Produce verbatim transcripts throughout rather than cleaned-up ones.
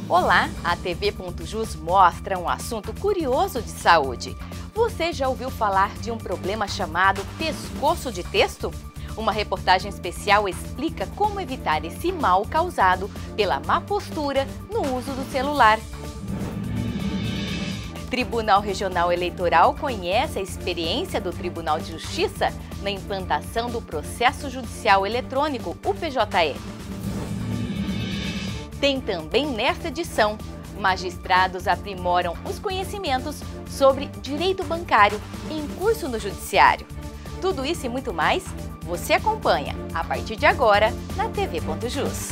Olá, a T V.Jus mostra um assunto curioso de saúde. Você já ouviu falar de um problema chamado pescoço de texto? Uma reportagem especial explica como evitar esse mal causado pela má postura no uso do celular. Tribunal Regional Eleitoral conhece a experiência do Tribunal de Justiça na implantação do Processo Judicial Eletrônico, o P J E. Tem também nesta edição, magistrados aprimoram os conhecimentos sobre direito bancário em curso no Judiciário. Tudo isso e muito mais, você acompanha a partir de agora na T V.Jus.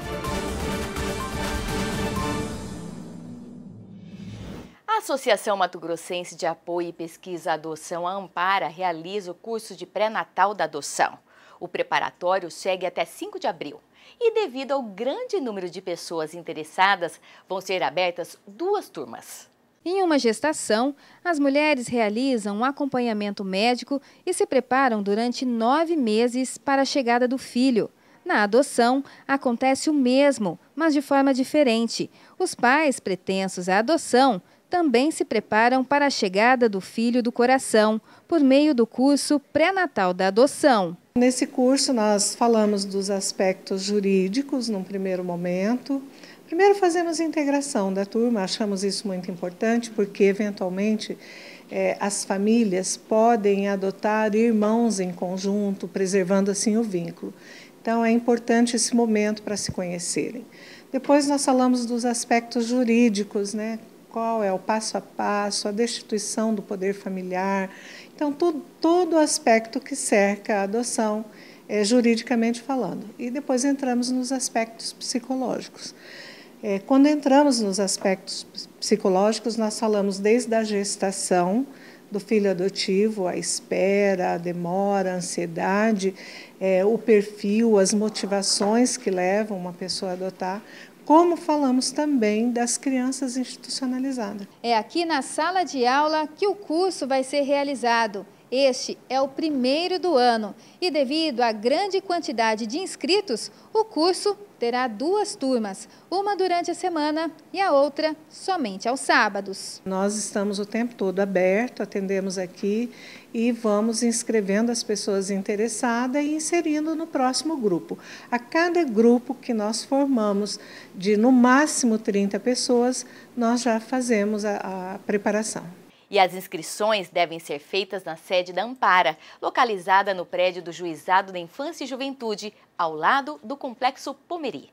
A Associação Mato Grossense de Apoio e Pesquisa à Adoção, a Ampara, realiza o curso de pré-natal da adoção. O preparatório segue até cinco de abril. E devido ao grande número de pessoas interessadas, vão ser abertas duas turmas. Em uma gestação, as mulheres realizam um acompanhamento médico e se preparam durante nove meses para a chegada do filho. Na adoção, acontece o mesmo, mas de forma diferente. Os pais pretensos à adoção também se preparam para a chegada do filho do coração, por meio do curso pré-natal da adoção. Nesse curso nós falamos dos aspectos jurídicos num primeiro momento. Primeiro fazemos a integração da turma, achamos isso muito importante porque eventualmente eh, as famílias podem adotar irmãos em conjunto, preservando assim o vínculo. Então é importante esse momento para se conhecerem. Depois nós falamos dos aspectos jurídicos, né? Qual é o passo a passo, a destituição do poder familiar. Então, todo, todo o aspecto que cerca a adoção, é, juridicamente falando. E depois entramos nos aspectos psicológicos. É, quando entramos nos aspectos psicológicos, nós falamos desde a gestação do filho adotivo, a espera, a demora, a ansiedade, é, o perfil, as motivações que levam uma pessoa a adotar, como falamos também das crianças institucionalizadas. É aqui na sala de aula que o curso vai ser realizado. Este é o primeiro do ano e, devido à grande quantidade de inscritos, o curso terá duas turmas, uma durante a semana e a outra somente aos sábados. Nós estamos o tempo todo aberto, atendemos aqui e vamos inscrevendo as pessoas interessadas e inserindo no próximo grupo. A cada grupo que nós formamos de no máximo trinta pessoas, nós já fazemos a, a preparação. E as inscrições devem ser feitas na sede da Ampara, localizada no prédio do Juizado da Infância e Juventude, ao lado do Complexo Pomeri.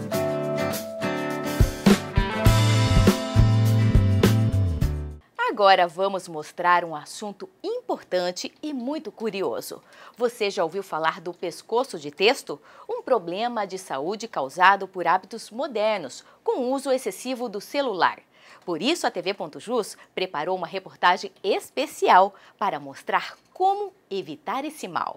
Agora vamos mostrar um assunto importante e muito curioso. Você já ouviu falar do pescoço de texto? Um problema de saúde causado por hábitos modernos, com o uso excessivo do celular. Por isso, a T V.Jus preparou uma reportagem especial para mostrar como evitar esse mal.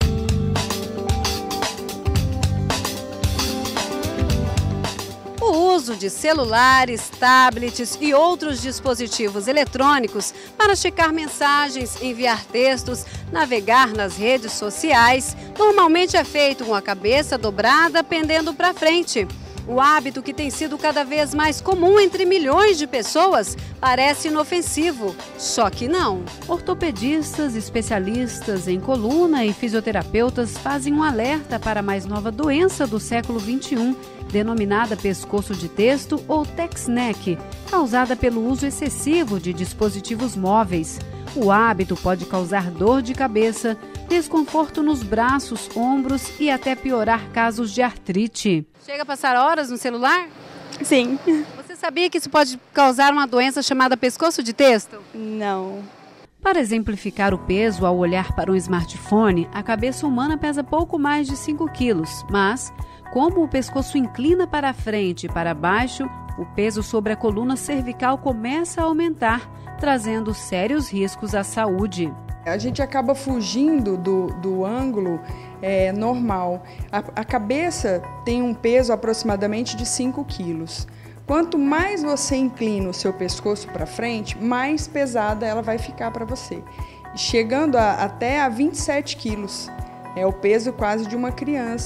O uso de celulares, tablets e outros dispositivos eletrônicos para checar mensagens, enviar textos, navegar nas redes sociais, normalmente é feito com a cabeça dobrada, pendendo para frente. O hábito, que tem sido cada vez mais comum entre milhões de pessoas, parece inofensivo, só que não. Ortopedistas, especialistas em coluna e fisioterapeutas fazem um alerta para a mais nova doença do século vinte e um, denominada pescoço de texto ou text-neck, causada pelo uso excessivo de dispositivos móveis. O hábito pode causar dor de cabeça, desconforto nos braços, ombros e até piorar casos de artrite. Chega a passar horas no celular? Sim. Você sabia que isso pode causar uma doença chamada pescoço de texto? Não. Para exemplificar o peso ao olhar para um smartphone, a cabeça humana pesa pouco mais de cinco quilos, mas, como o pescoço inclina para a frente e para baixo, o peso sobre a coluna cervical começa a aumentar, trazendo sérios riscos à saúde. A gente acaba fugindo do, do ângulo é, normal. A, a cabeça tem um peso aproximadamente de cinco quilos. Quanto mais você inclina o seu pescoço para frente, mais pesada ela vai ficar para você. Chegando a, até a vinte e sete quilos. É o peso quase de uma criança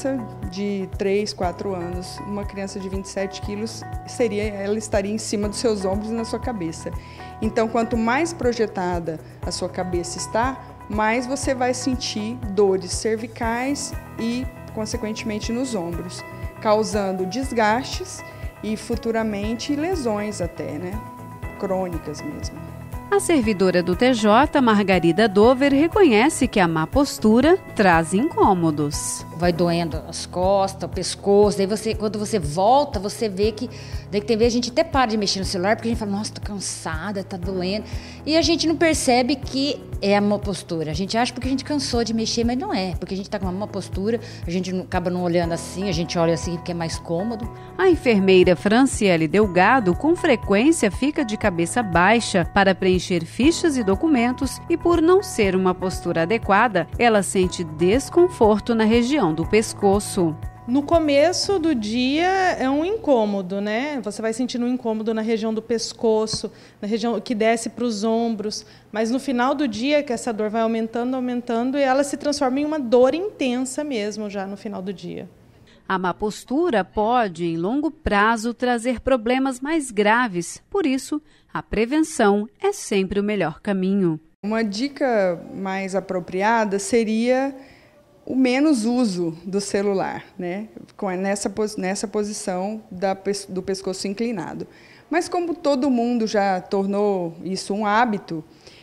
de três, quatro anos. Uma criança de vinte e sete quilos, seria, ela estaria em cima dos seus ombros e na sua cabeça. Então, quanto mais projetada a sua cabeça está, mais você vai sentir dores cervicais e, consequentemente, nos ombros, causando desgastes e futuramente lesões até, né? Crônicas mesmo. A servidora do T J, Margarida Dover, reconhece que a má postura traz incômodos. Vai doendo as costas, o pescoço, daí você, quando você volta, você vê que, daí que tem vez a gente até para de mexer no celular, porque a gente fala, nossa, tô cansada, tá doendo, e a gente não percebe que é a má postura. A gente acha porque a gente cansou de mexer, mas não é, porque a gente tá com uma má postura, a gente não, acaba não olhando assim, a gente olha assim porque é mais cômodo. A enfermeira Franciele Delgado, com frequência, fica de cabeça baixa para preencher fichas e documentos e, por não ser uma postura adequada, ela sente desconforto na região do pescoço. No começo do dia é um incômodo, né? Você vai sentindo um incômodo na região do pescoço, na região que desce para os ombros, mas no final do dia que essa dor vai aumentando, aumentando, e ela se transforma em uma dor intensa mesmo já no final do dia. A má postura pode, em longo prazo, trazer problemas mais graves. Por isso, a prevenção é sempre o melhor caminho. Uma dica mais apropriada seria o menos uso do celular, né? nessa, nessa posição da, do pescoço inclinado. Mas como todo mundo já tornou isso um hábito,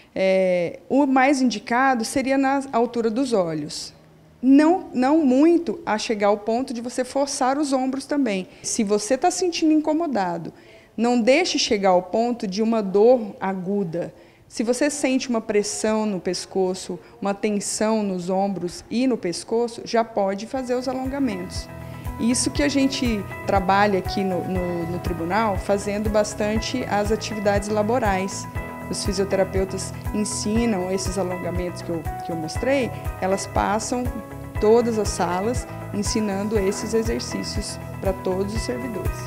é, o mais indicado seria na altura dos olhos. Não, não muito a chegar ao ponto de você forçar os ombros também. Se você está se sentindo incomodado, não deixe chegar ao ponto de uma dor aguda. Se você sente uma pressão no pescoço, uma tensão nos ombros e no pescoço, já pode fazer os alongamentos. Isso que a gente trabalha aqui no, no, no tribunal, fazendo bastante as atividades laborais. Os fisioterapeutas ensinam esses alongamentos que eu, que eu mostrei, elas passam todas as salas ensinando esses exercícios para todos os servidores.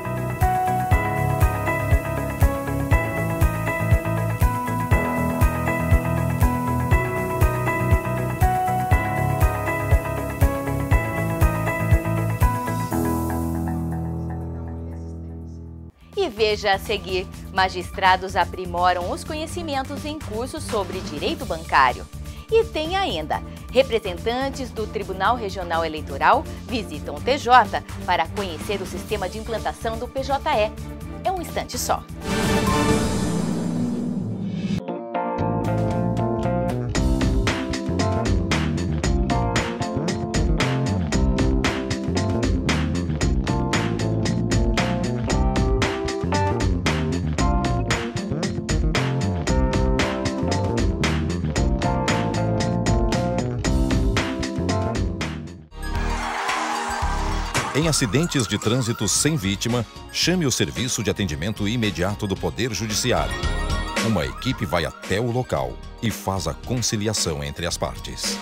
E veja a seguir, magistrados aprimoram os conhecimentos em cursos sobre direito bancário. E tem ainda, representantes do Tribunal Regional Eleitoral visitam o T J para conhecer o sistema de implantação do P J E. É um instante só. Em acidentes de trânsito sem vítima, chame o Serviço de Atendimento Imediato do Poder Judiciário. Uma equipe vai até o local e faz a conciliação entre as partes.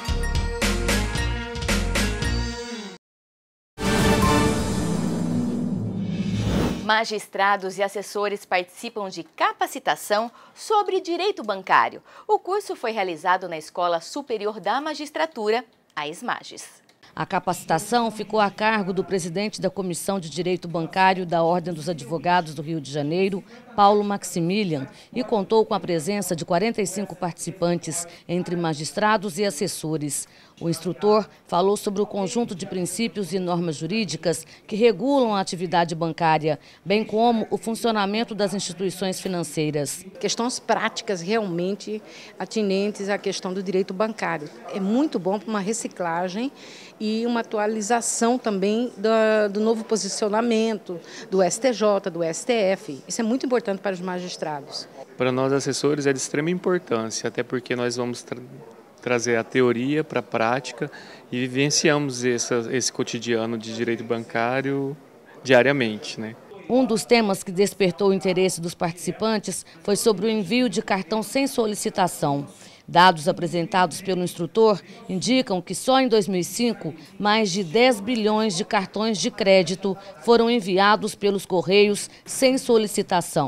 Magistrados e assessores participam de capacitação sobre direito bancário. O curso foi realizado na Escola Superior da Magistratura, a ESMAGES. A capacitação ficou a cargo do presidente da Comissão de Direito Bancário da Ordem dos Advogados do Rio de Janeiro, Paulo Maximilian, e contou com a presença de quarenta e cinco participantes, entre magistrados e assessores. O instrutor falou sobre o conjunto de princípios e normas jurídicas que regulam a atividade bancária, bem como o funcionamento das instituições financeiras. Questões práticas realmente atinentes à questão do direito bancário. É muito bom para uma reciclagem e uma atualização também do, do novo posicionamento do S T J, do S T F. Isso é muito importante para os magistrados. Para nós, assessores, é de extrema importância, até porque nós vamos tra trazer a teoria para a prática e vivenciamos essa, esse cotidiano de direito bancário diariamente, né? Um dos temas que despertou o interesse dos participantes foi sobre o envio de cartão sem solicitação. Dados apresentados pelo instrutor indicam que só em dois mil e cinco, mais de dez bilhões de cartões de crédito foram enviados pelos Correios sem solicitação.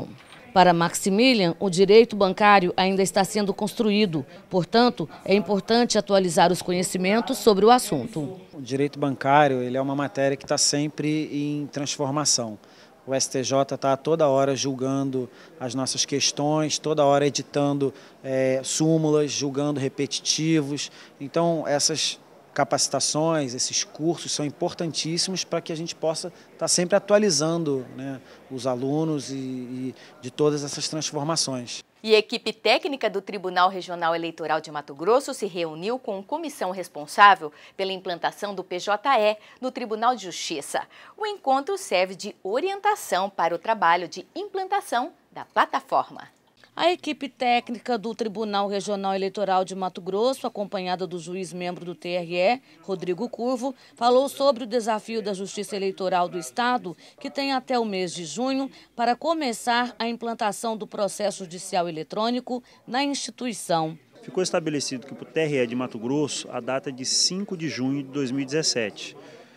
Para Maximilian, o direito bancário ainda está sendo construído. Portanto, é importante atualizar os conhecimentos sobre o assunto. O direito bancário ele é uma matéria que está sempre em transformação. O S T J está toda hora julgando as nossas questões, toda hora editando é, súmulas, julgando repetitivos. Então, essas capacitações, esses cursos são importantíssimos para que a gente possa estar sempre atualizando, né, os alunos e, e de todas essas transformações. E a equipe técnica do Tribunal Regional Eleitoral de Mato Grosso se reuniu com a comissão responsável pela implantação do P J E no Tribunal de Justiça. O encontro serve de orientação para o trabalho de implantação da plataforma. A equipe técnica do Tribunal Regional Eleitoral de Mato Grosso, acompanhada do juiz membro do T R E, Rodrigo Curvo, falou sobre o desafio da Justiça Eleitoral do Estado, que tem até o mês de junho para começar a implantação do processo judicial eletrônico na instituição. Ficou estabelecido que para o T R E de Mato Grosso a data é de cinco de junho de dois mil e dezessete.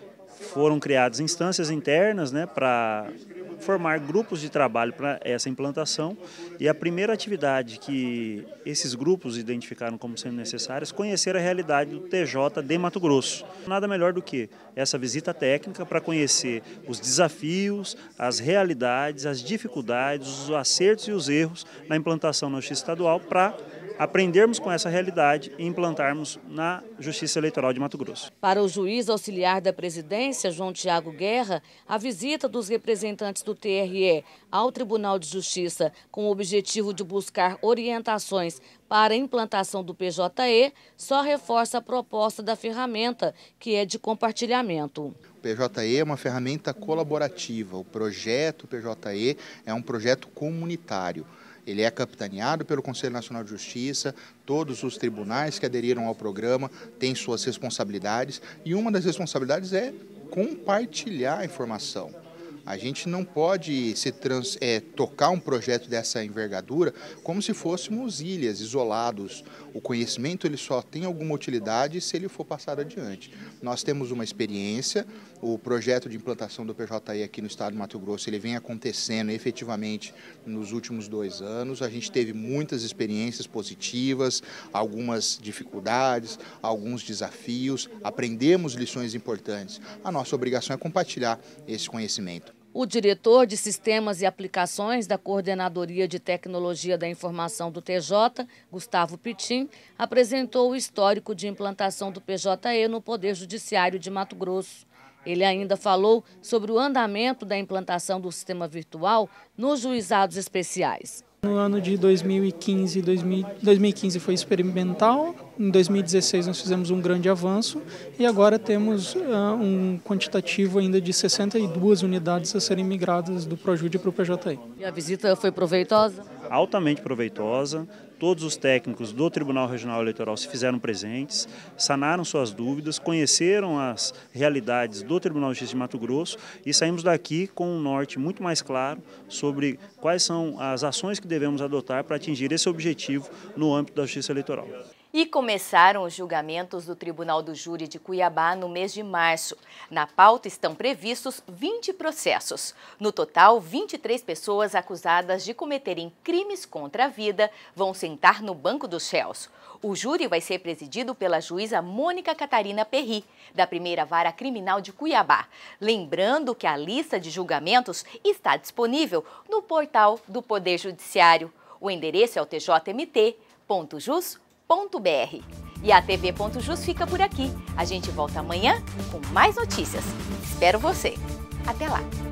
Foram criadas instâncias internas, né, para formar grupos de trabalho para essa implantação, e a primeira atividade que esses grupos identificaram como sendo necessárias é conhecer a realidade do T J de Mato Grosso. Nada melhor do que essa visita técnica para conhecer os desafios, as realidades, as dificuldades, os acertos e os erros na implantação na Justiça Estadual para aprendermos com essa realidade e implantarmos na Justiça Eleitoral de Mato Grosso. Para o juiz auxiliar da presidência, João Tiago Guerra, a visita dos representantes do T R E ao Tribunal de Justiça com o objetivo de buscar orientações para a implantação do P J E só reforça a proposta da ferramenta, que é de compartilhamento. O P J E é uma ferramenta colaborativa. O projeto P J E é um projeto comunitário. Ele é capitaneado pelo Conselho Nacional de Justiça, todos os tribunais que aderiram ao programa têm suas responsabilidades, e uma das responsabilidades é compartilhar a informação. A gente não pode se trans, é, tocar um projeto dessa envergadura como se fôssemos ilhas, isolados. O conhecimento ele só tem alguma utilidade se ele for passado adiante. Nós temos uma experiência, o projeto de implantação do P J E aqui no estado de Mato Grosso ele vem acontecendo efetivamente nos últimos dois anos. A gente teve muitas experiências positivas, algumas dificuldades, alguns desafios, aprendemos lições importantes. A nossa obrigação é compartilhar esse conhecimento. O diretor de Sistemas e Aplicações da Coordenadoria de Tecnologia da Informação do T J, Gustavo Pitim, apresentou o histórico de implantação do P J E no Poder Judiciário de Mato Grosso. Ele ainda falou sobre o andamento da implantação do sistema virtual nos juizados especiais. No ano de dois mil e quinze, dois mil e quinze foi experimental, em dois mil e dezesseis nós fizemos um grande avanço e agora temos uh, um quantitativo ainda de sessenta e duas unidades a serem migradas do Projude para o P J E. E a visita foi proveitosa? Altamente proveitosa. Todos os técnicos do Tribunal Regional Eleitoral se fizeram presentes, sanaram suas dúvidas, conheceram as realidades do Tribunal de Justiça de Mato Grosso e saímos daqui com um norte muito mais claro sobre quais são as ações que devemos adotar para atingir esse objetivo no âmbito da Justiça Eleitoral. E começaram os julgamentos do Tribunal do Júri de Cuiabá no mês de março. Na pauta estão previstos vinte processos. No total, vinte e três pessoas acusadas de cometerem crimes contra a vida vão sentar no banco dos réus. O júri vai ser presidido pela juíza Mônica Catarina Perri, da primeira Vara Criminal de Cuiabá. Lembrando que a lista de julgamentos está disponível no portal do Poder Judiciário. O endereço é o t j m t ponto jus ponto b r. E a T V Ponto Jus fica por aqui. A gente volta amanhã com mais notícias. Espero você. Até lá!